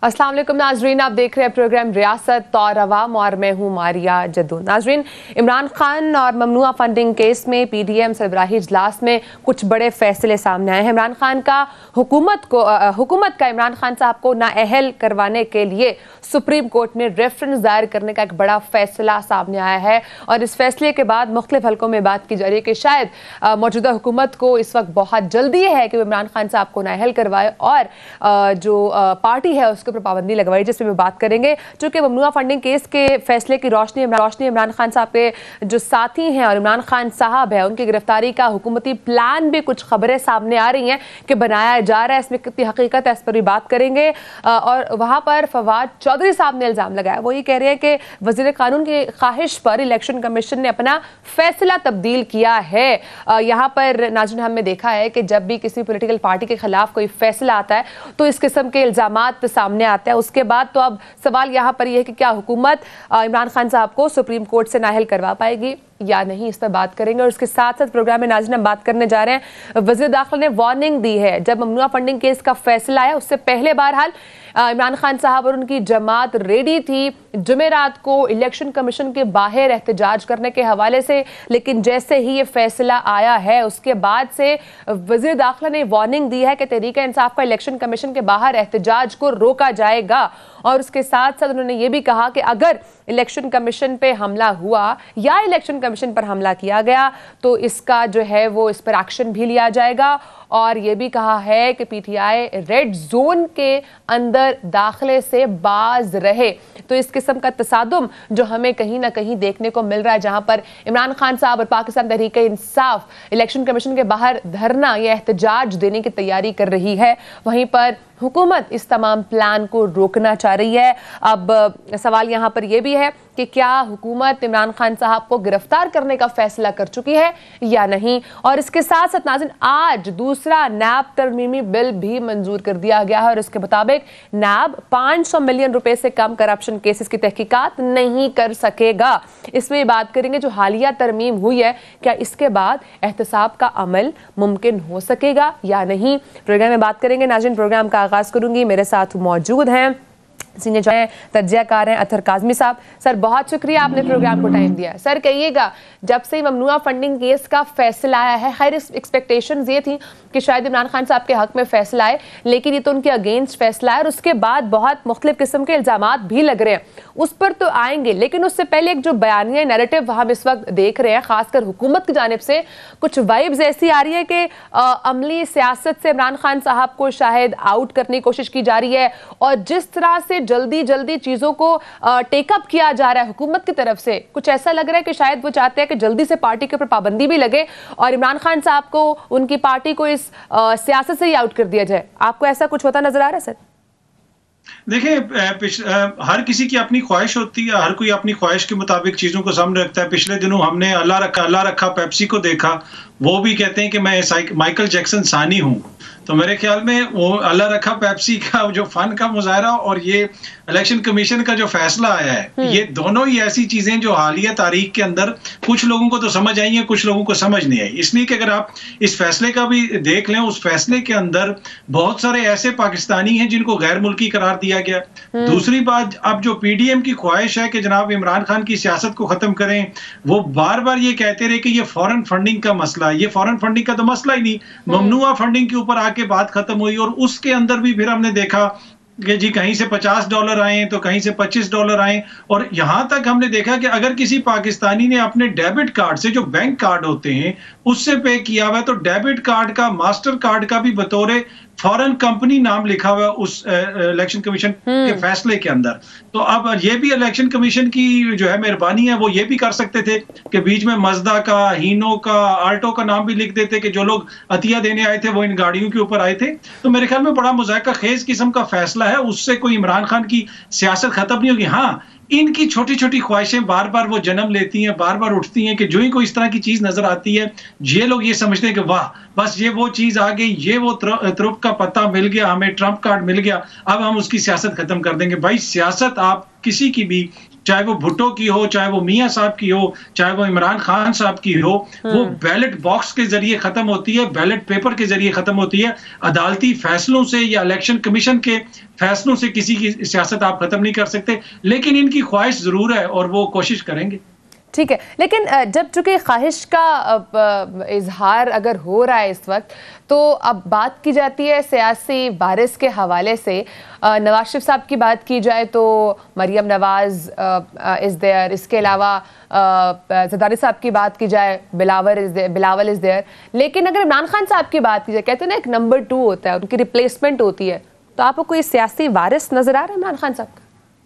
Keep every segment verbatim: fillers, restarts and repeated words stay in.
अस्सलाम वालेकुम नाजरीन, आप देख रहे हैं प्रोग्राम रियासत और अवाम और मैं हूं मारिया जद्दू। नाजरीन, इमरान खान और ममनुआ फंडिंग केस में पीडीएम सरबराही इजलास में कुछ बड़े फैसले सामने आए हैं। इमरान खान का हुकूमत को हुकूमत का इमरान खान साहब को नाअहल करवाने के लिए सुप्रीम कोर्ट में रेफरेंस दायर करने का एक बड़ा फैसला सामने आया है और इस फैसले के बाद मुख्तलिफ हलकों में बात की जा रही है कि शायद मौजूदा हुकूमत को इस वक्त बहुत जल्दी है कि वो इमरान खान साहब को नाअहल करवाए और आ, जो आ, पार्टी है उसके ऊपर पाबंदी लगवाई, जिसमें भी बात करेंगे। चूंकि ममनुआ फंडिंग केस के फैसले की रोशनी रोशनी इमरान खान साहब के जो साथी हैं और इमरान खान साहब है उनकी गिरफ्तारी का हुकूमती प्लान भी कुछ खबरें सामने आ रही हैं कि बनाया जा रहा है। इसमें कितनी हकीकत है इस पर भी बात करेंगे। और वहां पर फवाद चौधरी साहब ने इल्जाम लगाया, वो ये कह रहे हैं कि वजीर कानून की ख्वाहिश पर इलेक्शन कमीशन ने अपना फैसला तब्दील किया है। यहाँ पर नाज़रीन हमने देखा है कि जब भी किसी पॉलिटिकल पार्टी के खिलाफ कोई फैसला आता है तो इस किस्म के इल्जामात सामने आते हैं। उसके बाद तो अब सवाल यहाँ पर यह है कि क्या हुकूमत इमरान खान साहब को सुप्रीम कोर्ट से नाअहल करवा पाएगी या नहीं, इस पर बात करेंगे। और उसके साथ साथ प्रोग्राम में नाज़रीन हम बात करने जा रहे हैं, वज़ीर दाखिला ने वार्निंग दी है। जब ममनुआ फंडिंग केस का फैसला आया उससे पहले बहरहाल इमरान खान साहब और उनकी जमात रेडी थी जुमेरात को इलेक्शन कमीशन के बाहर एहतजाज करने के हवाले से, लेकिन जैसे ही ये फैसला आया है उसके बाद से वज़ीर दाखिला ने वार्निंग दी है कि तहरीक इंसाफ का इलेक्शन कमीशन के बाहर एहतजाज को रोका जाएगा। और उसके साथ साथ उन्होंने ये भी कहा कि अगर इलेक्शन कमीशन पे हमला हुआ या इलेक्शन कमीशन पर हमला किया गया तो इसका जो है वो इस पर एक्शन भी लिया जाएगा। और ये भी कहा है कि पीटीआई रेड जोन के अंदर दाखिले से बाज रहे। तो इस किस्म का तसादुम जो हमें कहीं ना कहीं देखने को मिल रहा है, जहां पर इमरान खान साहब और पाकिस्तान तहरीक इंसाफ इलेक्शन कमीशन के बाहर धरना या एहतजाज देने की तैयारी कर रही है, वहीं पर हुकूमत इस तमाम प्लान को रोकना चाह रही है। अब सवाल यहाँ पर यह भी है कि क्या हुकूमत इमरान खान साहब को गिरफ्तार करने का फैसला कर चुकी है या नहीं। और इसके साथ साथ नाज़रीन आज दूसरा नैब तरमीमी बिल भी मंजूर कर दिया गया है और इसके मुताबिक नैब पाँच सौ मिलियन रुपए से कम करप्शन केसेस की तहकीकात नहीं कर सकेगा। इसमें बात करेंगे जो हालिया तरमीम हुई है, क्या इसके बाद एहतसाब का अमल मुमकिन हो सकेगा या नहीं। प्रोग्राम में बात करेंगे। नाज़रीन, प्रोग्राम का आगाज करूंगी, मेरे साथ मौजूद हैं सीनियर जो है तज्जियाकार हैं अतहर काज़मी साहब। सर, बहुत शुक्रिया आपने प्रोग्राम को टाइम दिया। सर, कहिएगा, जब से ममनुआ फंडिंग केस का फैसला आया है, खैर एक्सपेक्टेशंस ये थी कि शायद इमरान खान साहब के हक में फैसला आए, लेकिन ये तो उनके अगेंस्ट फैसला है और उसके बाद बहुत मुख्तलिफ किस्म के इल्जामात भी लग रहे हैं, उस पर तो आएंगे। लेकिन उससे पहले एक जो बयानिया नैरेटिव हम इस वक्त देख रहे हैं खासकर हुकूमत की जानिब से, कुछ वाइब्स ऐसी आ रही है कि अमली सियासत से इमरान खान साहब को शायद आउट करने की कोशिश की जा रही है और जिस तरह से जल्दी जल्दी चीजों को टेकअप किया जा रहा है हुकूमत की तरफ से, कुछ ऐसा लग रहा है कि शायद वो चाहते हैं कि जल्दी से पार्टी के ऊपर पाबंदी भी लगे और इमरान खान साहब को, उनकी पार्टी को इस सियासत से ही आउट कर दिया जाए। आपको ऐसा कुछ होता नजर आ रहा है सर? देखिए, हर किसी की अपनी ख्वाहिश होती है, हर कोई अपनी ख्वाहिश के मुताबिक चीजों को सामने रखता है। पिछले दिनों हमने अल्लाह रखा अल्लाह रखा पेप्सी को देखा, वो भी कहते हैं कि मैं माइकल जैक्सन सानी हूं। तो मेरे ख्याल में वो अल्लाह रखा पेप्सी का जो फन का मुजाहरा और ये इलेक्शन कमीशन का जो फैसला आया है, ये दोनों ही ऐसी चीजें जो हालिया तारीख के अंदर कुछ लोगों को तो समझ आई हैं, कुछ लोगों को समझ नहीं आई। इसलिए कि अगर आप इस फैसले का भी देख लें, उस फैसले के अंदर बहुत सारे ऐसे पाकिस्तानी हैं जिनको गैर मुल्की करार दिया गया। दूसरी बात, अब जो पीडीएम की ख्वाहिश है कि जनाब इमरान खान की सियासत को खत्म करें, वो बार बार ये कहते रहे कि ये फॉरेन फंडिंग का मसला है। ये फॉरेन फंडिंग का तो मसला ही नहीं, ममनुआ फंडिंग के ऊपर आके बात खत्म हुई और उसके अंदर भी फिर हमने देखा कि जी कहीं से पचास डॉलर आए तो कहीं से पच्चीस डॉलर आए। और यहां तक हमने देखा कि अगर किसी पाकिस्तानी ने अपने डेबिट कार्ड से, जो बैंक कार्ड होते हैं, उससे पे किया हुआ है तो डेबिट कार्ड का, मास्टर कार्ड का भी बतौर फॉरेन कंपनी नाम लिखा हुआ उस इलेक्शन कमीशन के फैसले के अंदर। तो अब ये भी इलेक्शन कमीशन की जो है मेहरबानी है, वो ये भी कर सकते थे कि बीच में मजदा का, हीनो का, आल्टो का नाम भी लिख देते कि जो लोग अतिया देने आए थे वो इन गाड़ियों के ऊपर आए थे। तो मेरे ख्याल में बड़ा मुज़ायका खेज किस्म का फैसला है, उससे कोई इमरान खान की सियासत खत्म नहीं होगी। हाँ, इनकी छोटी छोटी ख्वाहिशें बार बार वो जन्म लेती हैं, बार बार उठती हैं कि जो ही कोई इस तरह की चीज नजर आती है, ये लोग ये समझते हैं कि वाह, बस ये वो चीज आ गई, ये वो त्रुप का पत्ता मिल गया, हमें ट्रंप कार्ड मिल गया, अब हम उसकी सियासत खत्म कर देंगे। भाई, सियासत आप किसी की भी चाहे वो भुट्टो की हो, चाहे वो मियां साहब की हो, चाहे वो इमरान खान साहब की हो, वो बैलेट बॉक्स के जरिए खत्म होती है, बैलेट पेपर के जरिए खत्म होती है। अदालती फैसलों से या इलेक्शन कमीशन के फैसलों से किसी की सियासत आप खत्म नहीं कर सकते, लेकिन इनकी ख्वाहिश जरूर है और वो कोशिश करेंगे। ठीक है, लेकिन जब चूंकि ख्वाहिश का इजहार अगर हो रहा है इस वक्त, तो अब बात की जाती है सियासी वारिस के हवाले से। नवाज शरीफ साहब की बात की जाए तो मरियम नवाज इज़ देयर, इसके अलावा ज़रदारी साहब की बात की जाए Bilawal is there Bilawal is there लेकिन अगर इमरान खान साहब की बात की जाए, कहते हैं ना एक नंबर टू होता है, उनकी रिप्लेसमेंट होती है, तो आपको कोई सियासी वारिस नजर आ रहा है इमरान खान साहब का?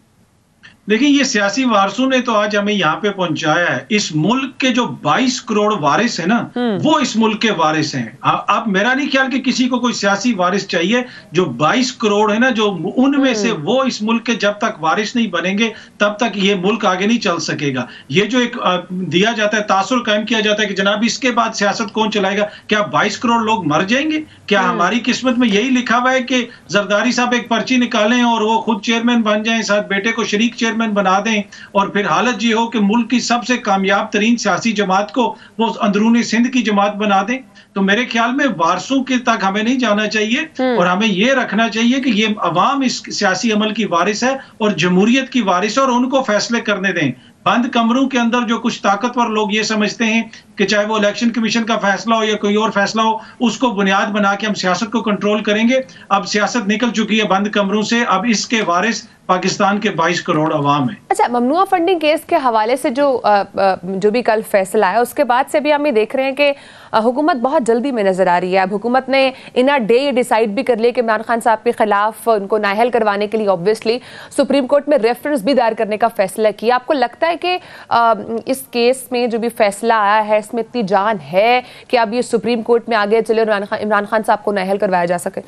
देखिए, ये सियासी वारसों ने तो आज हमें यहाँ पे पहुंचाया है। इस मुल्क के जो बाईस करोड़ वारिस है ना, वो इस मुल्क के वारिस हैं। अब मेरा नहीं ख्याल कि किसी को कोई सियासी वारिस चाहिए। जो बाईस करोड़ है ना, जो उनमें से वो इस मुल्क के जब तक वारिस नहीं बनेंगे तब तक ये मुल्क आगे नहीं चल सकेगा। ये जो एक दिया जाता है, तासुर कायम किया जाता है कि जनाब इसके बाद सियासत कौन चलाएगा, क्या बाईस करोड़ लोग मर जाएंगे? क्या हमारी किस्मत में यही लिखा हुआ है कि जरदारी साहब एक पर्ची निकालें और वो खुद चेयरमैन बन जाएं, साथ बेटे को शरीक चेयरमैन बना दें, और फिर हालत ये हो कि मुल्क की सबसे कामयाब तरीन सियासी जमात को वो अंदरूनी सिंध की जमात बना दें? तो मेरे ख्याल में वारसों के तक हमें नहीं जाना चाहिए और हमें ये रखना चाहिए कि ये अवाम इस सियासी अमल की वारिस है और जमहूरियत की वारिस है, और उनको फैसले करने दें। बंद कमरों के अंदर जो कुछ ताकतवर लोग ये समझते हैं कि चाहे वो इलेक्शन कमीशन का फैसला हो या कोई और फैसला हो, उसको बुनियाद बना के हम सियासत को कंट्रोल करेंगे। अब सियासत निकल चुकी है बंद कमरों से, अब इसके वारिस पाकिस्तान के बाईस करोड़ अवाम है। अच्छा, ममनुआ फंडिंग केस के हवाले से जो जो भी कल फैसला आया, उसके बाद से भी हम ये देख रहे हैं कि हुकूमत बहुत जल्दी में नजर आ रही है। अब हुकूमत ने इन अ डे ये डिसाइड भी कर लिया कि इमरान खान साहब के खिलाफ उनको नाअहल करवाने के लिए ऑब्वियसली सुप्रीम कोर्ट में रेफरेंस भी दायर करने का फैसला किया। आपको लगता है कि इस केस में जो भी फैसला आया है इसमें इतनी जान है कि अब ये सुप्रीम कोर्ट में आगे चले इमरान खान इमरान खान साहब को नाअहल करवाया जा सके?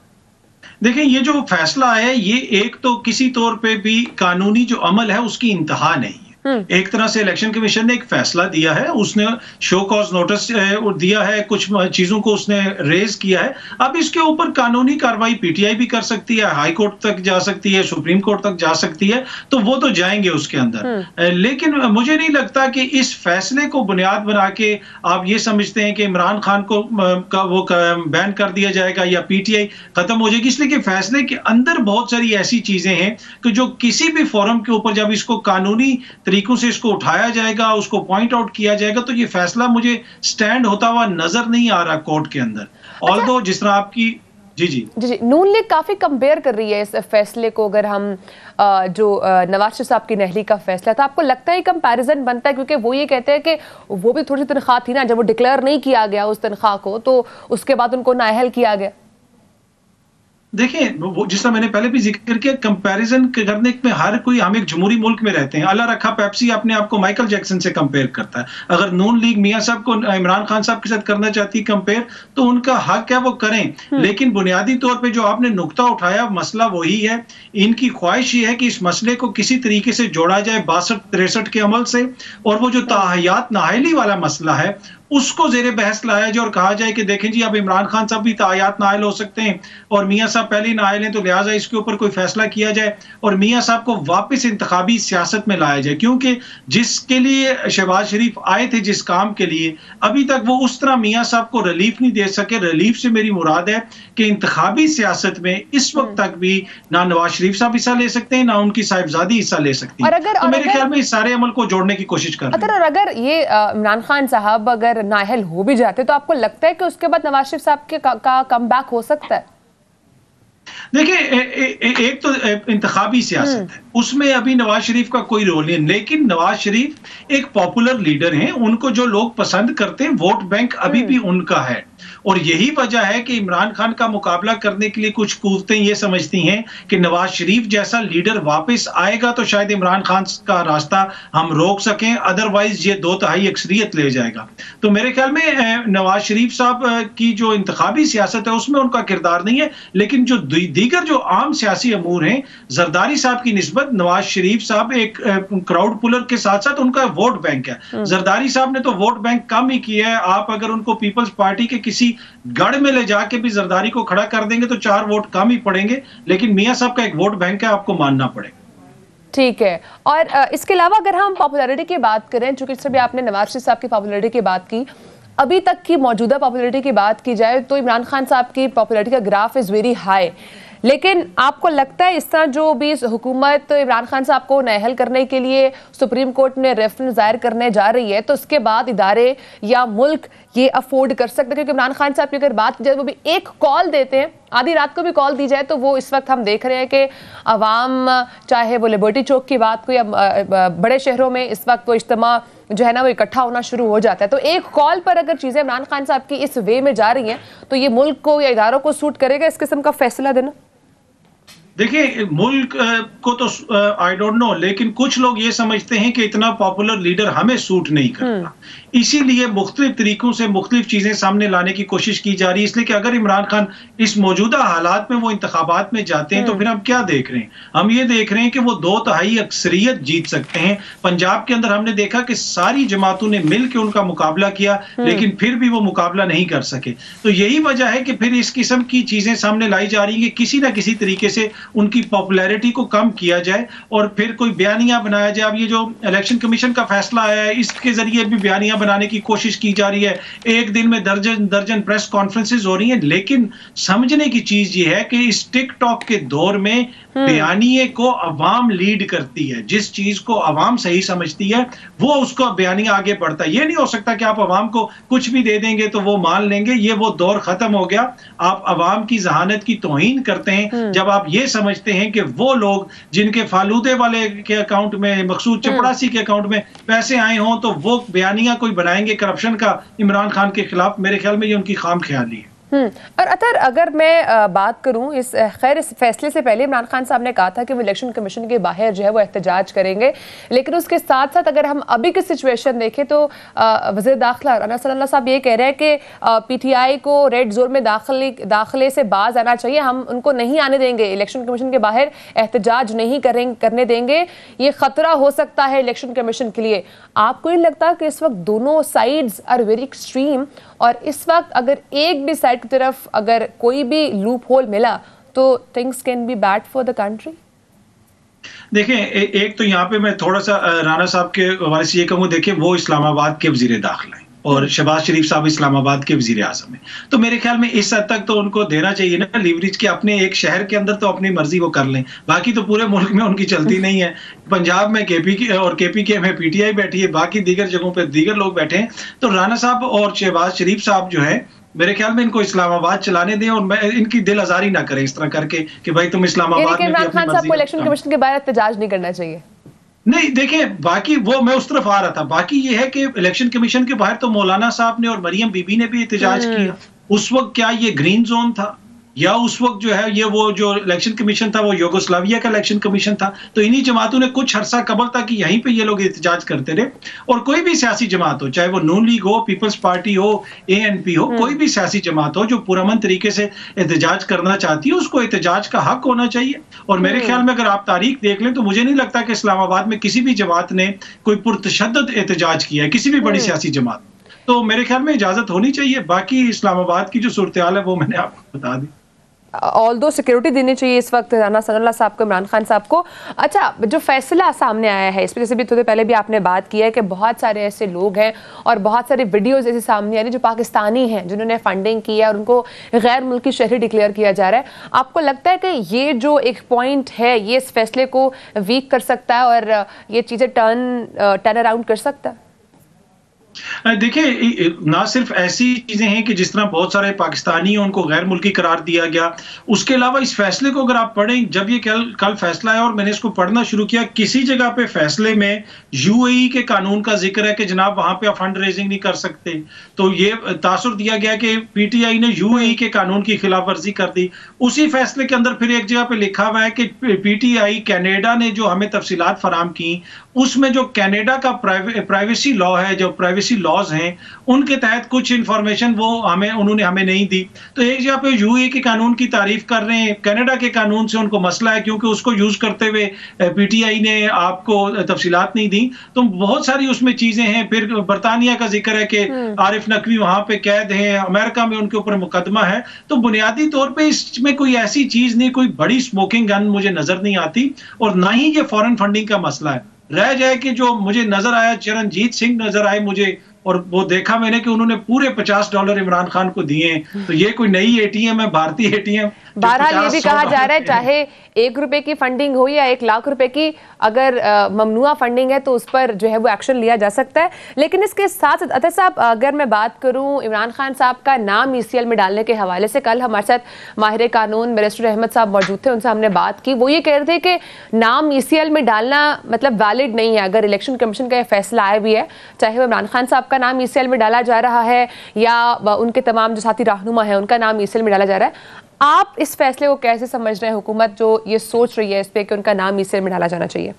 देखिए, ये जो फैसला है ये एक तो किसी तौर पे भी कानूनी जो अमल है उसकी इंतहा नहीं है। एक तरह से इलेक्शन कमीशन ने एक फैसला दिया है, उसने शो कॉज नोटिस दिया है, कुछ चीजों को उसने रेज किया है। अब इसके ऊपर कानूनी कार्रवाई पीटीआई भी कर सकती है, हाई कोर्ट तक जा सकती है, सुप्रीम कोर्ट तक जा सकती है, तो वो तो जाएंगे उसके अंदर। लेकिन मुझे नहीं लगता कि इस फैसले को बुनियाद बना के आप ये समझते हैं कि इमरान खान को का वो बैन कर दिया जाएगा या पीटीआई खत्म हो जाएगी, इसलिए कि फैसले के अंदर बहुत सारी ऐसी चीजें हैं कि जो किसी भी फोरम के ऊपर जब इसको कानूनी तरीकों से इसको उठाया जाएगा, उसको पॉइंट आउट किया जाएगा, तो ये फैसला मुझे स्टैंड होता हुआ नजर नहीं आ रहा कोर्ट के अंदर। अच्छा, ऑल्दो जिस तरह आपकी जी जी जी जी नून लीग काफी कंपेयर कर रही है इस फैसले को, अगर हम जो नवाज शरीफ साहब की नहली का फैसला था, आपको लगता है कंपैरिजन बनता है? क्योंकि वो ये कहते हैं कि वो भी थोड़ी तनख्वाह थी ना, जब वो डिक्लेयर नहीं किया गया उस तनख्वाह को, तो उसके बाद उनको नाअहल किया गया। देखिए, वो जिस तरह मैंने पहले भी जिक्र किया, कंपैरिजन करने में हर कोई, हम एक जमहूरी मुल्क में रहते हैं। अल्लाह रखा पेप्सी अपने आप को माइकल जैक्सन से कंपेयर करता है। अगर नून लीग मियां साहब को इमरान खान साहब के साथ करना चाहती है कंपेयर, तो उनका हक है वो करें, लेकिन बुनियादी तौर पे जो आपने नुक्ता उठाया मसला वही है। इनकी ख्वाहिश ये है कि इस मसले को किसी तरीके से जोड़ा जाए बासठ तिरसठ के अमल से, और वो जो ताहयात नाअहली वाला मसला है उसको जेरे बहस लाया जाए और कहा जाए कि देखें जी, अब इमरान खान साहब भी तायात नाअहल हो सकते हैं और मियां साहब पहले ही नाअहल हैं, तो लिहाजा इसके ऊपर कोई फैसला किया जाए और मियां साहब को वापस इंतखाबी सियासत में लाया जाए। क्योंकि जिसके लिए शहबाज शरीफ आए थे, जिस काम के लिए, अभी तक वो उस तरह मियां साहब को रिलीफ नहीं दे सके। रिलीफ से मेरी मुराद है कि इंतखाबी सियासत में इस वक्त तक भी ना नवाज शरीफ साहब हिस्सा ले सकते हैं, ना उनकी साहिबजादी हिस्सा ले सकती है। तो मेरे ख्याल में इस सारे अमल को जोड़ने की कोशिश कर रहे हैं। अगर ये इमरान खान साहब अगर नाअहल हो भी जाते, तो आपको लगता है कि उसके बाद नवाज शरीफ साहब के का, का कमबैक हो सकता है? देखिए, एक तो इंतखाबी सियासत है, उसमें अभी नवाज शरीफ का कोई रोल नहीं, लेकिन नवाज शरीफ एक पॉपुलर लीडर हैं, उनको जो लोग पसंद करते हैं, वोट बैंक अभी भी उनका है। और यही वजह है कि इमरान खान का मुकाबला करने के लिए कुछ कुव्वतें ये समझती हैं कि नवाज शरीफ जैसा लीडर वापस आएगा तो शायद इमरान खान का रास्ता हम रोक सकें, अदरवाइज ये दो तिहाई अक्सरियत ले जाएगा। तो मेरे ख्याल में नवाज शरीफ साहब की जो इंतखाबी सियासत है उसमें उनका किरदार नहीं है, लेकिन जो दीगर जो आम सियासी अमूर हैं, जरदारी साहब की निस्बत नवाज शरीफ साहब एक क्राउड पुलर के साथ साथ उनका वोट बैंक है। जरदारी साहब ने तो वोट बैंक कम ही किया है। आप अगर उनको पीपल्स पार्टी के किसी गढ़ में ले जाके भी जरदारी को खड़ा कर देंगे तो चार वोट कम ही पड़ेंगे, लेकिन मियां साहब का एक वोट बैंक है, आपको मानना पड़ेगा। ठीक है। और इसके अलावा अगर हम पॉपुलैरिटी की बात करें, चूंकि इससे भी आपने नवाज शरीफ साहब की पॉपुलैरिटी की बात की, अभी तक की मौजूदा पॉपुलैरिटी की बात की जाए तो इमरान खान साहब की पॉपुलैरिटी का ग्राफ इज़ वेरी हाई, लेकिन आपको लगता है इस तरह जो भी हुकूमत इमरान खान साहब को नाअहल करने के लिए सुप्रीम कोर्ट में रेफरेंस दायर करने जा रही है, तो उसके बाद इदारे या मुल्क ये अफोर्ड कर सकते हैं? क्योंकि इमरान खान साहब की अगर बात की जाए, वो भी एक कॉल देते हैं, आधी रात को भी कॉल दी जाए, तो वो इस वक्त हम देख रहे हैं कि अवाम, चाहे वो लिबर्टी चौक की बात को या बड़े शहरों में इस वक्त वो इज्तिमा जो है ना वो इकट्ठा होना शुरू हो जाता है। तो एक कॉल पर अगर चीज़ें इमरान खान साहब की इस वे में जा रही हैं, तो ये मुल्क को या इदारों को सूट करेगा इस किस्म का फैसला देना? देखिए, मुल्क को तो आई डोंट नो, लेकिन कुछ लोग ये समझते हैं कि इतना पॉपुलर लीडर हमें सूट नहीं करता, इसीलिए मुख्तलिफ तरीकों से मुख्तलिफ चीजें सामने लाने की कोशिश की जा रही है। इसलिए कि अगर इमरान खान इस मौजूदा हालात में वो इंतखाबात में जाते हैं तो फिर हम क्या देख रहे हैं? हम ये देख रहे हैं कि वो दो तिहाई अक्सरियत जीत सकते हैं। पंजाब के अंदर हमने देखा कि सारी जमातों ने मिल के उनका मुकाबला किया, लेकिन फिर भी वो मुकाबला नहीं कर सके। तो यही वजह है कि फिर इस किस्म की चीजें सामने लाई जा रही है कि किसी ना किसी तरीके से उनकी पॉपुलैरिटी को कम किया जाए और फिर कोई बयानिया बनाया जाए। अब ये जो इलेक्शन कमीशन का फैसला आया है, इसके जरिए भी बयानिया बनाने की कोशिश की जा रही है। एक दिन में दर्जन दर्जन प्रेस कॉन्फ्रेंसेस हो रही हैं, लेकिन समझने की चीज ये है कि इस टिकटॉक के दौर में बयानिए को अवाम लीड करती है। जिस चीज को अवाम सही समझती है वो उसको बयानिया आगे बढ़ता है। ये नहीं हो सकता कि आप अवाम को कुछ भी दे देंगे तो वो मान लेंगे। ये वो दौर खत्म हो गया। आप अवाम की जहानत की तौहीन करते हैं जब आप ये समझते हैं कि वो लोग जिनके फालूदे वाले के अकाउंट में, मकसूद चपड़ासी के अकाउंट में पैसे आए हों, तो वो बयानिया कोई बनाएंगे करप्शन का इमरान खान के खिलाफ। मेरे ख्याल में ये उनकी खाम ख्याली है। और अतर अगर मैं बात करूं, इस खैर इस फैसले से पहले इमरान खान साहब ने कहा था कि वो इलेक्शन कमीशन के बाहर जो है वो एहतजाज करेंगे, लेकिन उसके साथ साथ अगर हम अभी की सिचुएशन देखें तो वज़ीर दाखिला राना सनाउल्लाह साहब ये कह रहे हैं कि पीटीआई को रेड जोन में दाखिले दाखिले से बाज आना चाहिए, हम उनको नहीं आने देंगे, इलेक्शन कमीशन के बाहर एहतजाज नहीं करेंगे करने देंगे, ये खतरा हो सकता है इलेक्शन कमीशन के लिए। आपको नहीं लगता कि इस वक्त दोनों साइड्स आर वेरी एक्सट्रीम, और इस वक्त अगर एक भी साइड की तरफ अगर कोई भी लूप होल मिला तो things can be bad for the country? देखें, एक तो यहाँ पे मैं थोड़ा सा राना साहब के हवाले से ये कहूँ, देखिए वो इस्लामाबाद के वजीर दाखिला हैं और शहबाज शरीफ साहब इस्लामाबाद के वजीर आज़म हैं, तो मेरे ख्याल में इस हद तक तो उनको देना चाहिए ना लीवरेज के। अपने एक शहर के अंदर तो अपनी मर्जी वो कर लें, बाकी तो पूरे मुल्क में उनकी चलती नहीं है। पंजाब में केपी की और केपी के में पीटीआई बैठी है, बाकी दीगर जगहों पर दीगर लोग बैठे हैं। तो राना साहब और शहबाज शरीफ साहब जो है, मेरे ख्याल में इनको इस्लामाबाद चलाने दें और मैं इनकी दिल आजारी ना करें इस तरह करके कि भाई तुम इस्लामाबाद में इमरान खान साहब को इलेक्शन कमीशन के बाहर एहतजाज नहीं करना चाहिए। नहीं, देखिए बाकी वो मैं उस तरफ आ रहा था। बाकी ये है कि इलेक्शन कमीशन के बाहर तो मौलाना साहब ने और मरियम बीबी ने भी एहतजाज किया। उस वक्त क्या ये ग्रीन जोन था या उस वक्त जो है ये वो जो इलेक्शन कमीशन था वो यूगोस्लाविया का इलेक्शन कमीशन था? तो इन्हीं जमातों ने कुछ अरसा कबल तक यहीं पे ये लोग एहतजाज करते रहे। और कोई भी सियासी जमात हो, चाहे वो नून लीग हो, पीपल्स पार्टी हो, ए एन पी हो, कोई भी सियासी जमात हो जो पुरअमन तरीके से एहतजाज करना चाहती है, उसको एहतजाज का हक होना चाहिए। और मेरे ख्याल में अगर आप तारीख देख लें तो मुझे नहीं लगता कि इस्लामाबाद में किसी भी जमात ने कोई पुरतशद्दद एहतजाज किया है, किसी भी बड़ी सियासी जमात। तो मेरे ख्याल में इजाजत होनी चाहिए। बाकी इस्लामाबाद की जो सूरत हाल है वो मैंने आपको बता दी। ऑल दो सिक्योरिटी देनी चाहिए इस वक्त राना सनाउल्लाह साहब को, इमरान खान साहब को। अच्छा, जो फैसला सामने आया है इस पर जैसे भी थोड़े पहले भी आपने बात की है कि बहुत सारे ऐसे लोग हैं और बहुत सारी वीडियोस ऐसे सामने आ रही जो पाकिस्तानी हैं जिन्होंने फंडिंग की है और उनको गैर मुल्की शहरी डिक्लेयर किया जा रहा है। आपको लगता है कि ये जो एक पॉइंट है ये इस फैसले को वीक कर सकता है और ये चीज़ें टर्न टर्न अराउंड कर सकता है? देखिए, ना सिर्फ ऐसी चीजें हैं कि जिस तरह बहुत सारे पाकिस्तानी हैं उनको गैर मुल्की करार दिया गया, उसके अलावा इस फैसले को अगर आप पढ़ें, जब ये कल कल फैसला है और मैंने इसको पढ़ना शुरू किया, किसी जगह पे फैसले में यूएई के कानून का जिक्र है कि जनाब वहां पे आप फंड रेजिंग नहीं कर सकते। तो ये तासुर दिया गया कि पीटीआई ने यूएई के कानून की खिलाफ वर्जी कर दी। उसी फैसले के अंदर फिर एक जगह पे लिखा हुआ है कि पीटीआई कनाडा ने जो हमें तफसीलात फराम की, उसमें जो कनाडा का प्राइवेसी लॉ है, जो प्राइवेसी लॉ लॉज हैं उनके तहत कुछ इंफॉर्मेशन वो हमें उन्होंने हमें नहीं दी। तो एक जगह पे यूएई के कानून की तारीफ कर रहे हैं, कनाडा के कानून से उनको मसला है क्योंकि उसको यूज करते हुए पीटीआई ने आपको तफसीलात नहीं दी। तो बहुत सारी उसमें चीजें हैं। फिर बरतानिया का जिक्र है कि आरिफ नकवी वहां पे कैद है, अमेरिका में उनके ऊपर मुकदमा है। तो बुनियादी तौर पे इसमें कोई ऐसी चीज नहीं, कोई बड़ी स्मोकिंग गन मुझे नजर नहीं आती और ना ही ये फॉरेन फंडिंग का मसला है। रह जाए कि जो मुझे नजर आया, चरणजीत सिंह नजर आए मुझे, और वो देखा मैंने कि उन्होंने पूरे पचास डॉलर इमरान खान को दिए। तो ये कोई नई एटीएम है, भारतीय एटीएम। बहरहाल ये भी कहा जा रहा है चाहे एक रुपए की फंडिंग हो या एक लाख रुपए की, अगर आ, ममनुआ फंडिंग है तो उस पर जो है वो एक्शन लिया जा सकता है। लेकिन इसके साथ अतर साहब, अगर मैं बात करूं इमरान खान साहब का नाम ईसीएल में डालने के हवाले से, कल हमारे साथ माहिर कानून बैरिस्टर अहमद साहब मौजूद थे, उनसे हमने बात की। वो ये कह रहे थे कि नाम ईसीएल में डालना मतलब वैलिड नहीं है। अगर इलेक्शन कमीशन का यह फैसला आया भी है, चाहे वो इमरान खान साहब का नाम ईसीएल में डाला जा रहा है या उनके तमाम जो साथी रहनुमा है उनका नाम ईसीएल में डाला जा रहा है, आप इस फैसले को कैसे समझ रहे हैं, हुकूमत जो ये सोच रही है इस पे कि उनका नाम ईसीएल में डाला जाना चाहिए?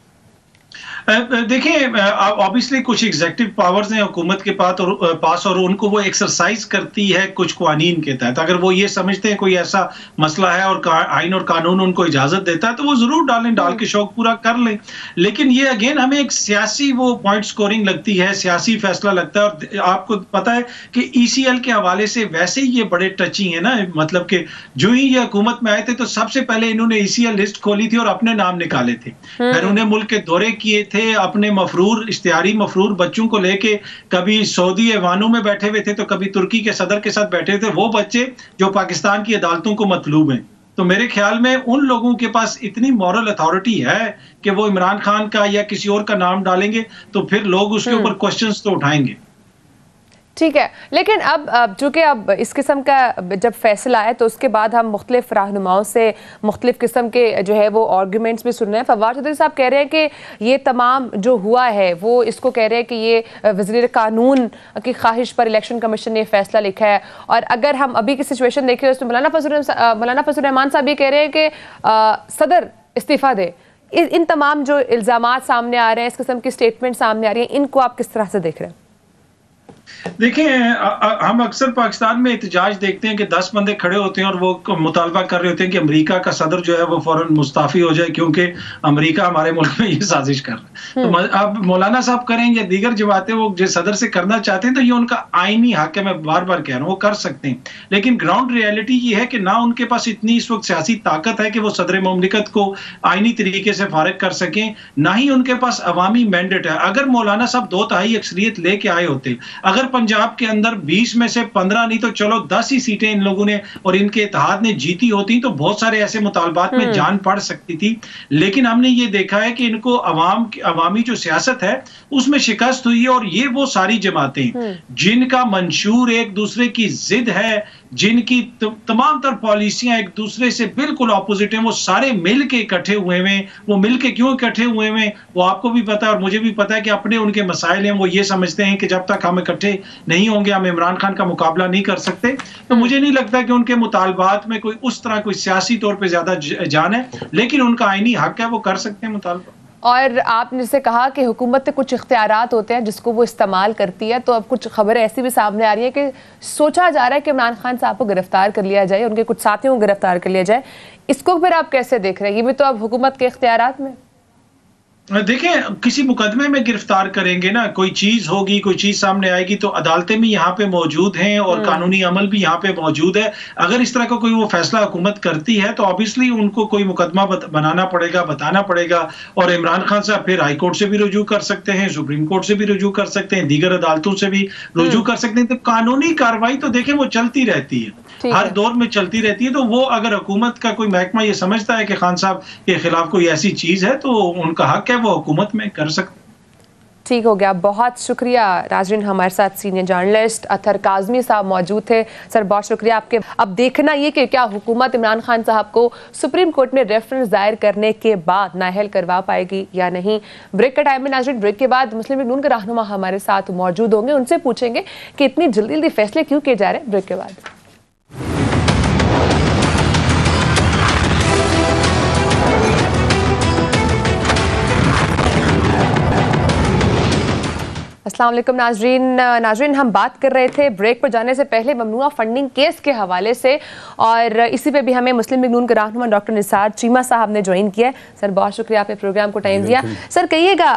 देखिए, ऑब्वियसली कुछ एग्जेक्टिव पावर्स हैं हुकूमत के पास और पास और उनको वो एक्सरसाइज करती है कुछ कानून के तहत। अगर वो ये समझते हैं कोई ऐसा मसला है और आइन और कानून उनको इजाजत देता है तो वो जरूर डालें, डाल के शौक पूरा कर लें। लेकिन ये अगेन हमें एक सियासी वो पॉइंट स्कोरिंग लगती है, सियासी फैसला लगता है। और आपको पता है कि ईसीएल के हवाले से वैसे ही ये बड़े टची है ना, मतलब कि जो ही ये हुकूमत में आए थे तो सबसे पहले इन्होंने ईसीएल लिस्ट खोली थी और अपने नाम निकाले थे। फिर उन्हें मुल्क के दौरे किए थे, अपने मफरूर इश्तिहारी मफरूर बच्चों को लेके, कभी सऊदी ऐवानों में बैठे हुए थे तो कभी तुर्की के सदर के साथ बैठे थे, वो बच्चे जो पाकिस्तान की अदालतों को मतलूब हैं। तो मेरे ख्याल में उन लोगों के पास इतनी मॉरल अथॉरिटी है कि वो इमरान खान का या किसी और का नाम डालेंगे तो फिर लोग उसके ऊपर क्वेश्चंस तो उठाएंगे। ठीक है, लेकिन अब चूंकि अब इस किस्म का जब फैसला है तो उसके बाद हम मुख्तलिफ रहनुमाओं से मुख्तलिफ किस्म के जो है वो आर्गूमेंट्स भी सुन रहे हैं। फवाद चौधरी साहब कह रहे हैं कि ये तमाम जो हुआ है वो इसको कह रहे हैं कि ये वज़ीर कानून की ख्वाहिश पर इलेक्शन कमीशन ने फैसला लिखा है। और अगर हम अभी की सिचुएशन देखें उसमें मौलाना फजल मौलाना फजल रहमान साहब ये कह रहे हैं कि सदर इस्तीफ़ा दे। इन तमाम जो इल्ज़ामात सामने आ रहे हैं, इस किस्म की स्टेटमेंट सामने आ रही हैं, इनको आप किस तरह से देख रहे हैं? देखिए, हम अक्सर पाकिस्तान में एहतजाज देखते हैं कि दस बंदे खड़े होते हैं और वो मुतालबा कर रहे होते हैं कि अमेरिका का सदर जो है वो फौरन मुस्ताफी हो जाए क्योंकि अमेरिका हमारे मुल्क में ये साजिश कर रहा है। तो अब मौलाना साहब करें या दीगर जमातें वो जो सदर से करना चाहते हैं तो ये उनका आईनी हक है, मैं बार बार कह रहा हूँ, वो कर सकते हैं। लेकिन ग्राउंड रियलिटी ये है कि ना उनके पास इतनी इस वक्त सियासी ताकत है कि वो सदर मुमलिकत को आईनी तरीके से फारिग कर सकें, ना ही उनके पास अवामी मैंडेट है। अगर मौलाना साहब दो तिहाई अक्सरियत लेके आए होते, अगर पंजाब के अंदर बीस में से पंद्रह नहीं तो चलो दस ही सीटें इन लोगों ने और इनके इत्तेहाद ने जीती होती तो बहुत सारे ऐसे मुतालबात में जान पड़ सकती थी। लेकिन हमने ये देखा है कि इनको अवाम अवामी जो सियासत है उसमें शिकस्त हुई है और ये वो सारी जमातें जिनका मंशूर एक दूसरे की जिद है, जिनकी तमाम तर पॉलिसियां एक दूसरे से बिल्कुल ऑपोजिट हैं, वो सारे मिल के इकट्ठे हुए हैं। वो मिल के क्यों इकट्ठे हुए हैं वो आपको भी पता है और मुझे भी पता है कि अपने उनके मसाइल हैं। वो ये समझते हैं कि जब तक हम इकट्ठे नहीं होंगे हम इमरान खान का मुकाबला नहीं कर सकते। तो मुझे नहीं लगता कि उनके मुतालबात में कोई उस तरह कोई सियासी तौर पर ज्यादा जान है, लेकिन उनका आईनी हक है, वो कर सकते हैं मुतालबा। और आपने जैसे कहा कि हुकूमत के कुछ इख्तियारात होते हैं जिसको वो इस्तेमाल करती है, तो अब कुछ खबरें ऐसी भी सामने आ रही है कि सोचा जा रहा है कि इमरान खान साहब को गिरफ्तार कर लिया जाए, उनके कुछ साथियों को गिरफ्तार कर लिया जाए। इसको फिर आप कैसे देख रहे हैं? ये भी तो अब हुकूमत के इख्तियारात में। देखिए, किसी मुकदमे में गिरफ्तार करेंगे ना, कोई चीज होगी, कोई चीज सामने आएगी तो अदालतें भी यहाँ पे मौजूद हैं और कानूनी अमल भी यहाँ पे मौजूद है। अगर इस तरह का कोई वो फैसला हुकूमत करती है तो ऑब्वियसली उनको कोई मुकदमा बनाना पड़ेगा, बताना पड़ेगा। और इमरान खान साहब फिर हाई कोर्ट से भी रुजू कर सकते हैं, सुप्रीम कोर्ट से भी रुजू कर सकते हैं, दीगर अदालतों से भी रुजू कर सकते हैं। तो कानूनी कार्रवाई तो देखें वो चलती रहती है, हर दौर में चलती रहती है। तो वो अगर हुकूमत का कोई महकमा ये समझता है कि खान साहब के खिलाफ कोई ऐसी चीज है तो उनका हक है, वो हुकूमत में कर सकते। ठीक हो गया, बहुत शुक्रिया नाज़रीन। हमारे साथ सीनियर जर्नलिस्ट अतहर काज़मी साहब मौजूद थे। सर बहुत शुक्रिया आपके। अब देखना ये कि क्या हुकूमत इमरान खान साहब को सुप्रीम कोर्ट में रेफरेंस दायर करने के बाद नाअहल करवा पाएगी या नहीं। ब्रेक का टाइम में नाज़रीन, ब्रेक के बाद मुस्लिम लीग नून के रहनुमा हमारे साथ मौजूद होंगे, उनसे पूछेंगे कि इतनी जल्दी जल्दी फैसले क्यों किए जा रहे हैं। ब्रेक के बाद अस्सलाम वालेकुम नाजरीन नाजरीन हम बात कर रहे थे ब्रेक पर जाने से पहले ममनुआ फंडिंग केस के हवाले से, और इसी पे भी हमें मुस्लिम लीग नून के रहनुमा डॉक्टर निसार चीमा साहब ने ज्वाइन किया है। सर बहुत शुक्रिया, आपने प्रोग्राम को टाइम दिया। सर कहिएगा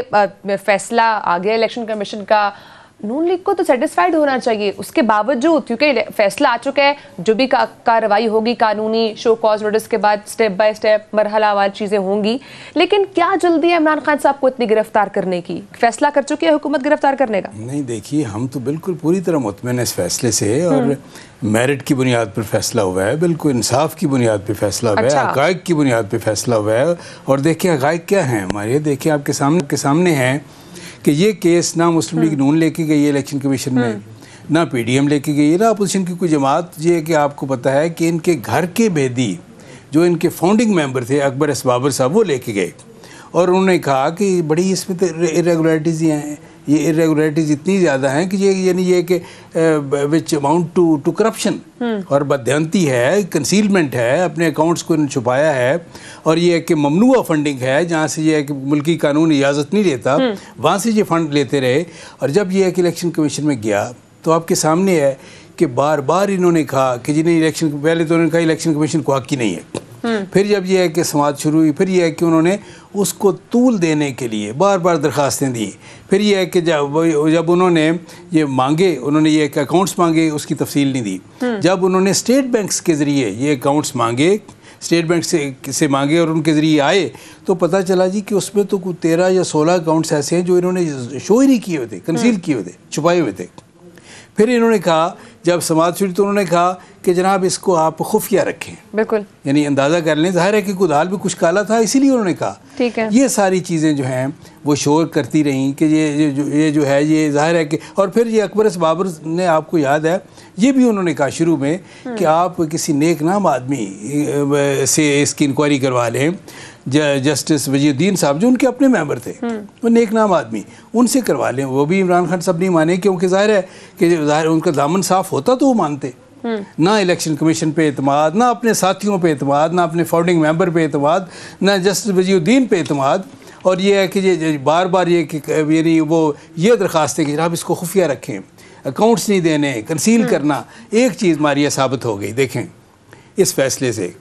कि फैसला आ गया इलेक्शन कमीशन का, नून लीग को तो सेटिस्फाइड होना चाहिए, उसके बावजूद क्योंकि फैसला आ चुका है, जो भी का, कार्रवाई होगी कानूनी शो कॉज नोटिस के बाद स्टेप बाय स्टेप मरहलावार चीज़ें होंगी, लेकिन क्या जल्दी है इमरान खान साहब को इतनी गिरफ्तार करने की? फैसला कर चुकी है हुकूमत गिरफ्तार करने का? नहीं, देखिए हम तो बिल्कुल पूरी तरह मुतमईन है इस फैसले से, और मेरिट की बुनियाद पर फैसला हुआ है, बिल्कुल इंसाफ की बुनियाद पर फैसला हुआ अच्छा। है, हक़ाइक़ की बुनियाद पर फैसला हुआ है। और देखिए हक़ाइक़ क्या हैं हमारे, देखिए आपके सामने के सामने हैं कि ये केस ना मुस्लिम लीग नून लेके गई है इलेक्शन कमीशन में, ना पीडीएम लेके गई है, ना अपोजिशन की कोई जमात। ये कि आपको पता है कि इनके घर के बेदी जो इनके फाउंडिंग मेंबर थे अकबर एस बाबर साहब, वो लेके गए और उन्होंने कहा कि बड़ी इसमें तो इरेगुलरिटीज़ हैं, ये इरेगुलरिटीज़ इतनी ज़्यादा हैं कि ये यानी ये कि which amount to to corruption, और बदयांती है, कंसीलमेंट है, अपने अकाउंट्स को छुपाया है, और ये कि ममनुआ फंडिंग है जहाँ से ये है कि मुल्की कानून इजाज़त नहीं देता, वहाँ से ये फ़ंड लेते रहे। और जब ये है कि इलेक्शन कमीशन में गया तो आपके सामने है कि बार बार इन्होंने कहा कि जिन्हें इलेक्शन, पहले तो उन्होंने कहा इलेक्शन कमीशन को हक़ ही नहीं है, फिर जब यह है कि समात शुरू हुई, फिर यह है कि उन्होंने उसको तूल देने के लिए बार बार दरख्वास्तें दी, फिर यह है कि जब जब उन्होंने ये मांगे, उन्होंने ये कि अकाउंट्स मांगे, उसकी तफसील नहीं दी। जब उन्होंने स्टेट बैंक्स के ज़रिए ये अकाउंट्स मांगे, स्टेट बैंक से से मांगे और उनके ज़रिए आए, तो पता चला जी कि उसमें तो कुछ तेरह या सोलह अकाउंट्स ऐसे हैं जो इन्होंने शो ही नहीं किए हुए थे, कंसील किए हुए थे, छुपाए हुए थे। फिर इन्होंने कहा, जब समाज शुरू तो उन्होंने कहा कि जनाब इसको आप खुफिया रखें, बिल्कुल, यानी अंदाज़ा कर लें, ज़ाहिर है कि कुदाल भी कुछ काला था, इसीलिए उन्होंने कहा। ठीक है, ये सारी चीज़ें जो हैं वो शोर करती रहीं कि ये ये जो ये जो है ये ज़ाहिर है कि, और फिर ये अकबर एस बाबर ने, आपको याद है, ये भी उन्होंने कहा शुरू में कि आप किसी नेक नाम आदमी से इसकी इंक्वायरी करवा लें, जस्टिस वजीउद्दीन साहब जो उनके अपने मेंबर थे, वो नेक नाम आदमी, उनसे करवा लें। वो भी इमरान खान साहब नहीं माने, क्योंकि ज़ाहिर है कि ज़ाहिर उनका दामन साफ़ होता तो वो मानते। ना इलेक्शन कमीशन पे एतमाद, ना अपने साथियों पे एतमाद, ना अपने फाउंडिंग मेंबर पे एतमाद, ना जस्टिस वजीउद्दीन पे एतमाद। और ये है कि ये बार बार ये यानी वो ये दरख्वास्त है कि जनाब इसको खुफिया रखें, अकाउंट्स नहीं देने, कंसील करना। एक चीज़ मारिया साबित हो गई, देखें इस फैसले से,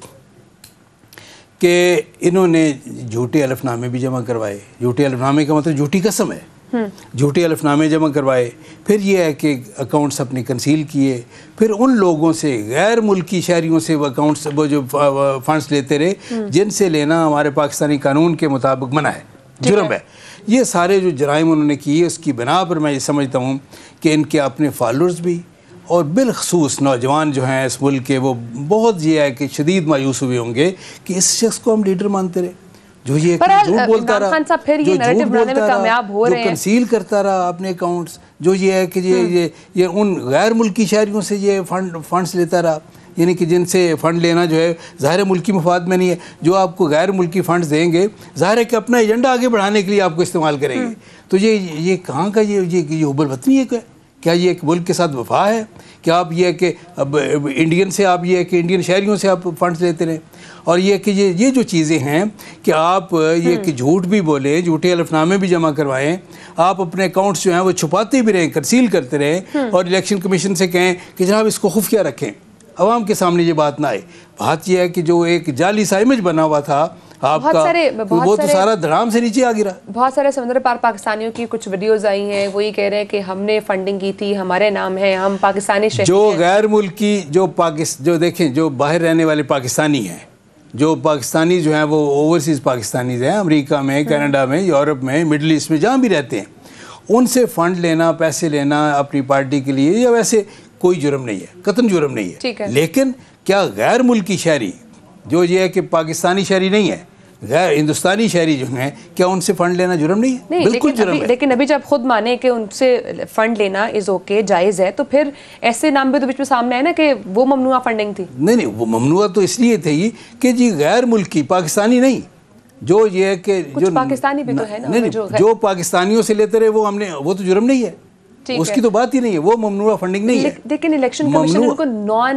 कि इन्होंने झूठे अलफनामे भी जमा करवाए। झूठे अलफनामे का मतलब झूठी कसम है, झूठे अलफनामे जमा करवाए। फिर ये है कि अकाउंट्स अपने कंसील किए, फिर उन लोगों से, गैर मुल्की शहरियों से वो अकाउंट्स, वो जो फंड्स लेते रहे जिनसे लेना हमारे पाकिस्तानी कानून के मुताबिक मना है, जुर्म है। ये सारे जो जराइम उन्होंने किए, उसकी बिना पर मैं ये समझता हूँ कि इनके अपने फॉलोअर्स भी और बिलखसूस नौजवान जो हैं इस मुल्क के, वो बहुत ये है कि शदीद मायूस हुए होंगे कि इस शख्स को हम लीडर मानते रहे, जो ये झूठ बोलता रहा, जो झूठ बोलता रहा, जो कंसील करता रहा अपने अकाउंट्स, जो ये है कि ये ये ये उन गैर मुल्की शहरियों से ये फंड फंड्स लेता रहा, यानी कि जिनसे फ़ंड लेना जो है ज़ाहिर मुल्की मफाद में नहीं है। जो आपको गैर मुल्की फ़ंड्स देंगे, ज़ाहिर है कि अपना एजेंडा आगे बढ़ाने के लिए आपको इस्तेमाल करेंगे। तो ये ये कहाँ का ये ये ये हुबल वतनी है क्या? क्या ये एक मुल्क के साथ वफा है? क्या आप ये है कि अब इंडियन से आप ये है कि इंडियन शहरियों से आप फंड्स लेते रहें? और ये कि ये ये जो चीज़ें हैं कि आप ये कि झूठ भी बोलें, झूठे अलफनामे भी जमा करवाएं, आप अपने अकाउंट्स जो हैं वो छुपाते भी रहें, कंसील करते रहें, और इलेक्शन कमीशन से कहें कि जनाब इसको खुफिया रखें, आवाम के सामने ये बात ना आए। बात यह है कि जो एक जाली सा इमेज बना हुआ था आपका, वो तो सारा धड़ाम से नीचे आ गिरा। बहुत सारे समुद्र पार पाकिस्तानियों की कुछ वीडियोस आई हैं, वो ये कह रहे हैं कि हमने फंडिंग की थी, हमारे नाम है, हम पाकिस्तानी शहरी जो गैर मुल्की, जो पाकिस्तान, जो देखें जो बाहर रहने वाले पाकिस्तानी हैं, जो पाकिस्तानी जो हैं वो ओवरसीज़ पाकिस्तानीज़ हैं, अमेरिका में, कनाडा में, यूरोप में, मिडल ईस्ट में, जहाँ भी रहते हैं, उनसे फ़ंड लेना, पैसे लेना अपनी पार्टी के लिए, या वैसे कोई जुर्म नहीं है, कतन जुर्म नहीं है, है। लेकिन क्या गैर मुल्की शहरी, जो ये है कि पाकिस्तानी शहरी नहीं है, गैर हिंदुस्तानी शहरी जो हैं, क्या उनसे फंड लेना जुर्म नहीं है? नहीं, बिल्कुल जुर्म है। लेकिन अभी जब खुद माने कि उनसे फंड लेना इज़ ओके, जायज़ है, तो फिर ऐसे नाम भी तो बीच में सामने है ना कि वो ममनुआ फंडिंग थी। नहीं नहीं, वो ममनुआ तो इसलिए थी कि जी गैर मुल्की, पाकिस्तानी नहीं, जो ये है कि जो पाकिस्तानी भी तो है ना, नहीं, जो, जो पाकिस्तानियों से लेते रहे वो हमने, वो तो जुर्म नहीं है, उसकी तो बात ही नहीं है, वो ममनुआ फंडिंग नहीं है। लेकिन इलेक्शन कमीशन उनको नॉन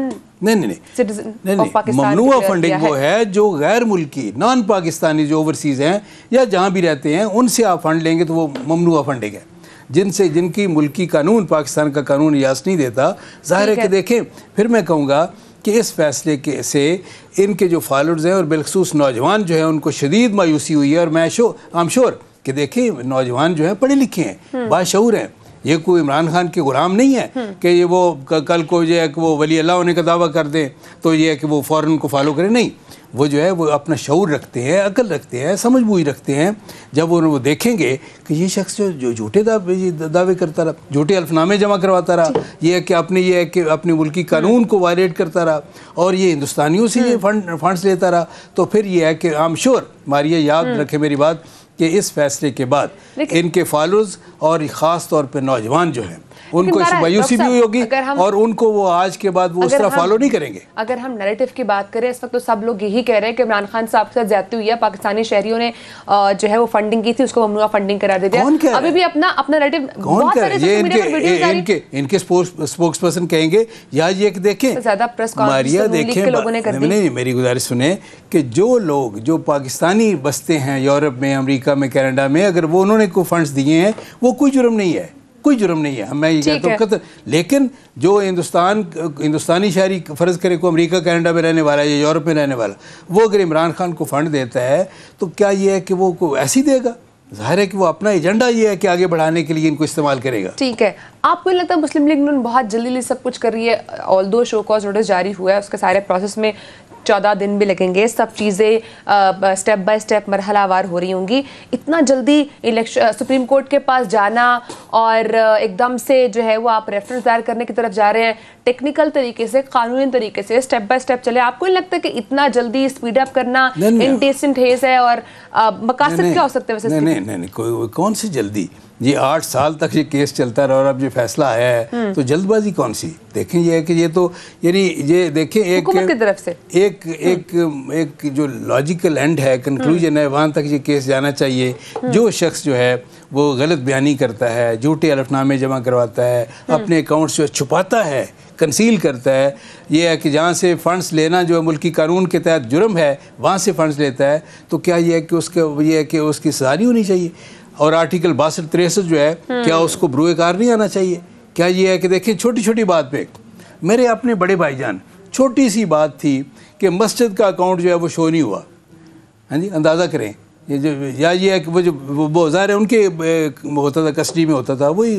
नहीं नहीं नहीं नहीं नहीं ममनुआ फंडिंग वो है जो गैर मुल्की नॉन पाकिस्तानी जो ओवरसीज़ हैं या जहाँ भी रहते हैं उनसे आप फंड लेंगे तो वो ममनुआ फंडिंग है। जिनसे जिनकी मुल्की कानून पाकिस्तान का कानून इजाज़त नहीं देता, ज़ाहिर है कि देखें फिर मैं कहूँगा कि इस फैसले के से इनके जो फॉलोअर्स हैं और बिलखसूस नौजवान जो है उनको शदीद मायूसी हुई है। और मैं शो आई एम श्योर कि देखें नौजवान जो हैं पढ़े लिखे हैं, बाशऊर हैं, ये कोई इमरान खान के गुलाम नहीं है कि ये वो कल को जो है कि वो वली अल्लाह होने का दावा कर दें तो ये है कि वो फ़ौरन को फॉलो करें। नहीं, वो जो है वो अपना शऊर रखते हैं, अकल रखते हैं, समझ बूझ रखते हैं। जब वो वो देखेंगे कि ये शख्स जो जो झूठे दावे दावे करता रहा, झूठे अल्फनामे जमा करवाता रहा, ये है कि अपने ये है कि अपने मुल्की कानून को वायलेट करता रहा और ये हिंदुस्तानियों से ये फंड फंड्स लेता रहा, तो फिर ये है कि आई एम श्योर मारिया याद रखे मेरी बात कि इस फैसले के बाद इनके फॉलोअर्स और ख़ास तौर पर नौजवान जो हैं उनको मायूसी भी हुई होगी और उनको वो आज के बाद वो उस तरह फॉलो नहीं करेंगे। अगर हम नैरेटिव की बात करें इस वक्त तो सब लोग यही कह रहे हैं कि इमरान खान साहब के साथ ज्यादती हुई है, पाकिस्तानी शहरियों ने जो है वो फंडिंग की थी उसको ममनुआ फंडिंग करार दे दिया। अभी भी अपना अपना नैरेटिव कौन कह रहा है? ये इनके इनके इनके स्पोक्स पर्सन कहेंगे या ये कि देखें ज्यादा प्रेस मारिया देखें लोगों ने कर दी। नहीं, मेरी गुजारिश सुने कि जो लोग जो पाकिस्तानी बसते हैं यूरोप में, अमेरिका में, कनाडा में, अगर वो उन्होंने को फंड्स दिए हैं वो कोई जुर्म नहीं है, कोई जुर्म नहीं है। मैं ये कहता हूँ कतर, लेकिन जो हिंदुस्तान हिंदुस्तानी शहरी फ़र्ज़ करे को अमेरिका कनाडा में रहने वाला है या यूरोप में रहने वाला, वो अगर इमरान खान को फ़ंड देता है तो क्या ये है कि वो को ऐसे ही देगा? ज़ाहिर है कि वो अपना एजेंडा ये है कि आगे बढ़ाने के लिए इनको इस्तेमाल करेगा। ठीक है, आपको नहीं लगता मुस्लिम लीग नून बहुत जल्दी सब कुछ कर रही है? ऑल दो शो कॉज नोटिस जारी हुआ है, उसके सारे प्रोसेस में चौदह दिन भी लगेंगे, सब चीज़ें स्टेप बाय स्टेप मरहलावार हो रही होंगी। इतना जल्दी इलेक्शन सुप्रीम कोर्ट के पास जाना और एकदम से जो है वो आप रेफरेंस दायर करने की तरफ जा रहे हैं, टेक्निकल तरीके से, कानूनी तरीके से स्टेप बाय स्टेप चले, आपको नहीं लगता कि इतना जल्दी स्पीड अप करना इंडेसेंट हेज है? और मकासद क्या हो सकते हैं वैसे? नहीं नहीं नहीं कोई कौन सी जल्दी, ये आठ साल तक ये केस चलता रहा और अब ये फैसला आया है तो जल्दबाजी कौन सी? देखें ये है कि ये तो यानी ये देखें एक की तरफ से एक एक एक जो लॉजिकल एंड है, कंक्लूजन है, वहाँ तक ये केस जाना चाहिए। जो शख्स जो है वो गलत बयानी करता है, झूठे अलफनामे जमा करवाता है, अपने अकाउंट्स जो छुपाता है, कंसील करता है, ये है कि जहाँ से फ़ंड्स लेना जो है मुल्की कानून के तहत जुर्म है, वहाँ से फ़ंड्स लेता है, तो क्या ये है कि उसका ये है कि उसकी सज़ा नहीं होनी चाहिए? और आर्टिकल बासठ तिरसठ जो है क्या उसको बरूए कार नहीं आना चाहिए? क्या ये है कि देखिए छोटी छोटी बात पे मेरे अपने बड़े भाईजान, छोटी सी बात थी कि मस्जिद का अकाउंट जो है वो शो नहीं हुआ, हाँ जी, अंदाज़ा करें ये जो, या ये है कि वो जो वो ज़ाहिर है उनके होता था, कस्टडी में होता था, वही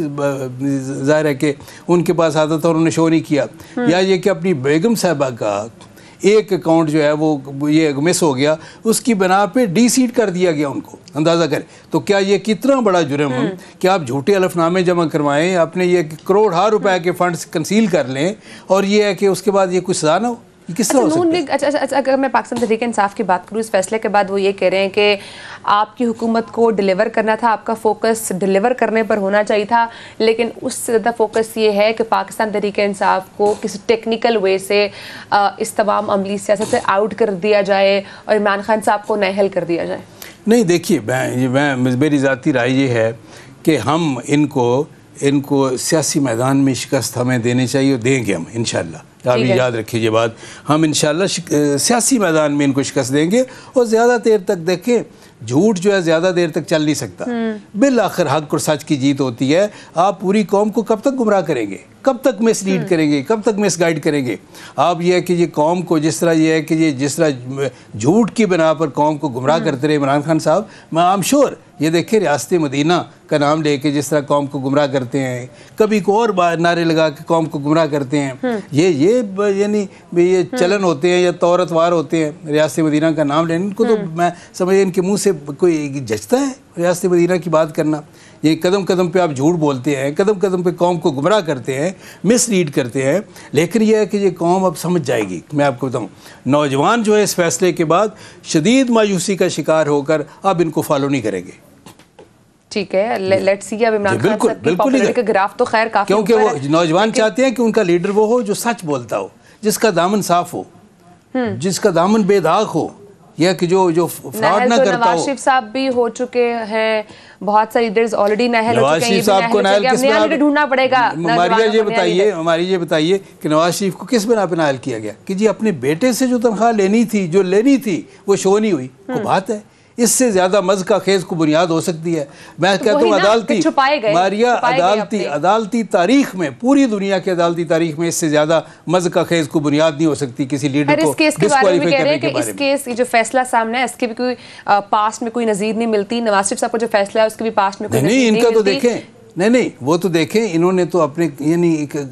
ज़ाहिर है कि उनके पास आता था और उन्होंने शो नहीं किया। या ये कि अपनी बेगम साहबा का एक अकाउंट जो है वो ये मिस हो गया, उसकी बना पे डी सीट कर दिया गया उनको, अंदाज़ा करें। तो क्या ये कितना बड़ा जुर्म है कि आप झूठे अलफनामे जमा करवाएं, अपने ये करोड़ हार रुपए के फंड्स कंसील कर लें और ये है कि उसके बाद ये कुछ सज़ा ना हो? किस तरह हो सकता है? अच्छा अच्छा, अगर मैं पाकिस्तान तहरीक इंसाफ की बात करूँ, इस फैसले के बाद वो ये कह रहे हैं कि आपकी हुकूमत को डिलीवर करना था, आपका फोकस डिलीवर करने पर होना चाहिए था, लेकिन उससे ज़्यादा फोकस ये है कि पाकिस्तान तहरीक इंसाफ को किसी टेक्निकल वे से इस तमाम अमली सियासत से आउट कर दिया जाए और इमरान खान साहब को नाअहल कर दिया जाए। नहीं देखिए, मैं मैं मेरी ज़ाती राय ये है कि हम इनको इनको सियासी मैदान में शिकस्त हमें देनी चाहिए और देंगे हम इंशाल्लाह। आप ये याद रखिए ये बात, हम इंशाल्लाह सियासी मैदान में इनको शिकस्त देंगे। और ज़्यादा देर तक देखें, झूठ जो है ज़्यादा देर तक चल नहीं सकता, बिल आखिर हक और सच की जीत होती है। आप पूरी कौम को कब तक गुमराह करेंगे, कब तक मिसलीड करेंगे, कब तक मिसगाइड करेंगे? आप ये है कि ये कौम को जिस तरह ये है कि ये जिस तरह झूठ की बिना पर कौम को गुमराह करते रहे इमरान खान साहब, मैं आई एम श्योर ये देखिए रियासत मदीना का नाम लेके जिस तरह कौम को गुमराह करते हैं, कभी को और नारे लगा के कौम को गुमराह करते हैं, ये ये यानी ये चलन होते हैं या तौरतवार होते हैं रियासत मदीना का नाम लेने। इनको तो मैं समझ इनके मुंह से कोई जचता है रियासत मदीना की बात करना? ये कदम कदम पे आप झूठ बोलते हैं, कदम कदम पे कौम को गुमराह करते हैं, मिसलीड करते हैं। लेकिन यह है कि ये कौम अब समझ जाएगी। मैं आपको बताऊं, नौजवान जो है इस फैसले के बाद शदीद मायूसी का शिकार होकर अब इनको फॉलो नहीं करेंगे। ठीक है, लेट्स सी अब इमरान खान साहब की पॉपुलैरिटी का ग्राफ तो खैर काफी, क्योंकि वो नौजवान चाहते हैं कि उनका लीडर वो हो जो सच बोलता हो, जिसका दामन साफ हो, जिसका दामन बेदाग हो, यह कि जो जो फ्रॉड ना तो करता नवाज हो। शरीफ साहब भी हो चुके हैं, बहुत सारे लीडर्स ऑलरेडी नाअहल हो चुके हैं, साहब को नाअहल किस नया लीडर ढूंढना पड़ेगा। हमारी ये बताइए हमारी ये बताइए कि नवाज शरीफ को किस बिना पे नाअहल किया गया कि जी अपने बेटे से जो तनख्वाह लेनी थी, जो लेनी थी वो शो नहीं हुई। को बात है, इससे ज्यादा मज़का खेज को बुनियाद हो सकती है। मैं तो कहता हूँ अदालती मारिया अदालती अदालती तारीख में, पूरी दुनिया की अदालती तारीख में इससे ज्यादा मज़का खेज को बुनियाद नहीं हो सकती किसी लीडर को डिस्क्वालीफाई करने के बारे में। इस केस जो फैसला सामने है इसके भी कोई पास्ट में कोई नज़ीर नहीं मिलती। नवाज शरीफ साहब का जो फैसला है उसके भी पास्ट में कोई नज़ीर नहीं मिलती। इनका तो देखें, नहीं नहीं वो तो देखें, इन्होंने तो अपने यानी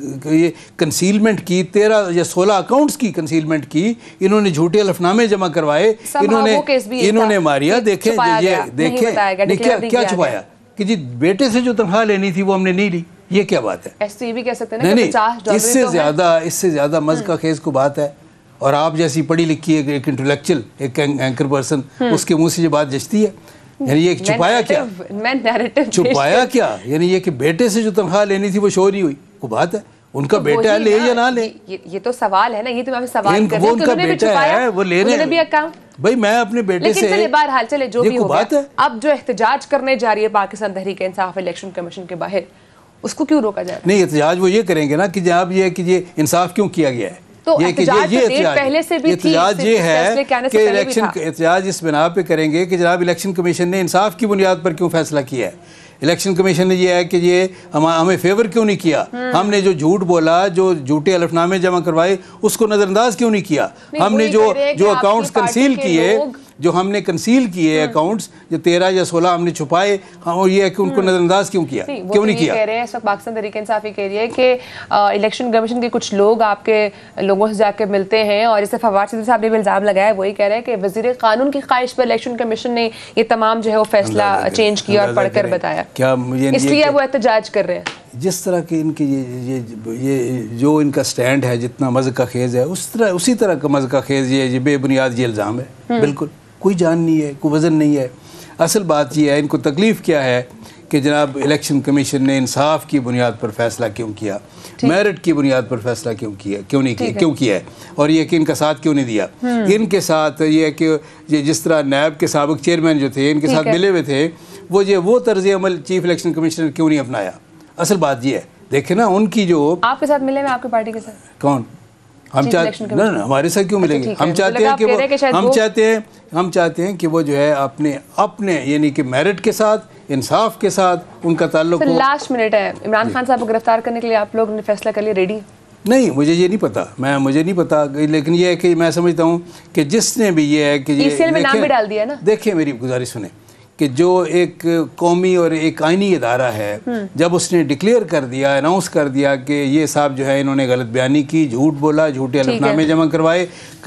ये कंसीलमेंट की, तेरह या सोलह अकाउंट्स की कंसीलमेंट की, इन्होंने झूठे हलफनामे जमा करवाए, इन्होंने इन्होंने मारिया। देखें ये देखें क्या क्या छुपाया कि जी बेटे से जो तनख्वाह लेनी थी वो हमने नहीं ली। ये क्या बात है? ऐसे ये भी कह सकते हैं नहीं नहीं, इससे ज्यादा इससे ज्यादा मज़का खेज को बात है। और आप जैसी पढ़ी लिखी एक इंटेलेक्चुअल एक एंकर पर्सन, उसके मुंह से ये बात जचती है? यानी ये छुपाया क्या? मैं नैरेटिव छुपाया क्या? यानी ये कि बेटे से जो तनख्वाह लेनी थी वो शो नहीं हुई। को बात है, उनका तो बेटा ले या ना ले, ये, ये तो सवाल है ना। ये तो मैं सवाल कर रही हूं, उनका बेटा है, वो ले रहे हैं। भाई मैं अपने बेटे लेकिन से, चलिए बहरहाल चले जो भी हो बात है। अब जो एहतजाज करने जा रही है पाकिस्तान तहरीक इंसाफ इलेक्शन कमीशन के बाहर, उसको क्यों रोका जा रहा है? नहीं, एहतजाज वो ये करेंगे ना कि जनाब ये कि ये इंसाफ क्यों किया गया है। तो ये कि ये एहतजाज पहले से भी थी, एहतजाज ये है कि इलेक्शन एहतजाज इस बिना पे करेंगे कि जनाब इलेक्शन कमीशन ने इंसाफ की बुनियाद पर क्यों फैसला किया है। इलेक्शन कमीशन ने ये है कि ये हम हमें फेवर क्यों नहीं किया, हमने जो झूठ बोला, जो झूठे हलफनामे जमा करवाए उसको नज़रअंदाज क्यों नहीं किया, हमने जो जो अकाउंट्स कंसील किए, जो हमने कंसील किए अकाउंट्स जो तेरह या सोलह हमने छुपाए, और ये है कि उनको नजरअंदाज क्यों किया, क्यों नहीं किया? कह रहे हैं इस वक्त पाकिस्तान तहरीक इंसाफ कह रही है कि इलेक्शन कमीशन के कुछ लोग आपके लोगों से जाके मिलते हैं, और जैसे फवाद चौधरी साहब ने भी इल्जाम लगाया, वही कह रहे हैं कि वजीर कानून की ख्वाहिश पर इलेक्शन कमीशन ने ये तमाम जो है वो फैसला चेंज किया और पढ़कर बताया, क्या मुझे इसलिए वो एहतजाज कर रहे हैं। जिस तरह के इनके ये ये ये जो इनका स्टैंड है, जितना मज़का खेज है, उस तरह उसी तरह का मज़का खेज ये बेबुनियाद ये इल्ज़ाम है। बिल्कुल कोई जान नहीं है, कोई वज़न नहीं है। असल बात यह है, इनको तकलीफ़ क्या है कि जनाब इलेक्शन कमीशन ने इंसाफ की बुनियाद पर फैसला क्यों किया, मेरिट की बुनियाद पर फैसला क्यों किया, क्यों नहीं किया, क्यों किया है, और ये कि इनका साथ क्यों नहीं दिया। इनके साथ ये कि ये जिस तरह नैब के साबिक चेयरमैन जो थे इनके साथ मिले हुए थे, वो ये वो तर्ज अमल चीफ इलेक्शन कमिश्नर क्यों नहीं अपनाया। असल बात ये है, देखे ना उनकी जो आपके साथ मिले में आपकी पार्टी के साथ कौन, हम चाहते ना ना हमारे साथ क्यों मिलेंगे, हम चाहते हैं कि वो हम चाहते हैं हम चाहते हैं कि वो जो है अपने अपने यानी कि मेरिट के साथ, इंसाफ के साथ उनका ताल्लुक हो। लास्ट मिनट है, इमरान खान साहब को गिरफ्तार करने के लिए आप लोग ने फैसला कर लिया, रेडी? नहीं, मुझे ये नहीं पता, मैं मुझे नहीं पता, लेकिन ये है कि मैं समझता हूँ कि जिसने भी ये है कि ये में नाम भी डाल दिया ना। देखिए मेरी गुजारिश सुने कि जो एक कौमी और एक आइनी इदारा है, जब उसने डिक्लेयर कर दिया, अनाउंस कर दिया कि ये साहब जो है इन्होंने गलत बयानी की, झूठ बोला, झूठे हलफनामे जमा करवाए,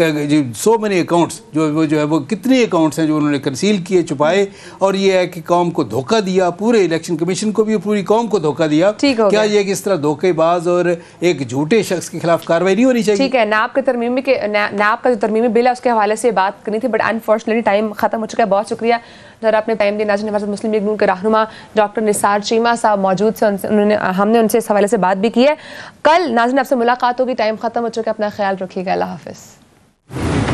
सो मैनी अकाउंट्स जो वो जो है वो कितने अकाउंट्स हैं जो उन्होंने कंसील किए, छुपाए, और ये है कि कौम को धोखा दिया, पूरे इलेक्शन कमीशन को भी, पूरी कौम को धोखा दिया। क्या ये कि इस तरह धोखेबाज और एक झूठे शख्स के खिलाफ कार्रवाई नहीं होनी चाहिए? ठीक है, नाब के तरमीमी के नाब का जो तरमीमी बिल है उसके हवाले से बात करनी थी, बट अनफॉर्चुनेटली टाइम खत्म हो चुका है। बहुत शुक्रिया जरा आपने टाइम दिया। नाज़रीन, हमारे मुस्लिम लीग नून के रहनुमा डॉक्टर निसार चीमा साहब मौजूद से, उन्होंने हमने उनसे इस हवाले से बात भी की है। कल नाज़रीन आपसे मुलाकात होगी, टाइम खत्म हो चुका है, अपना ख्याल रखिएगा, अल्लाह हाफिज़।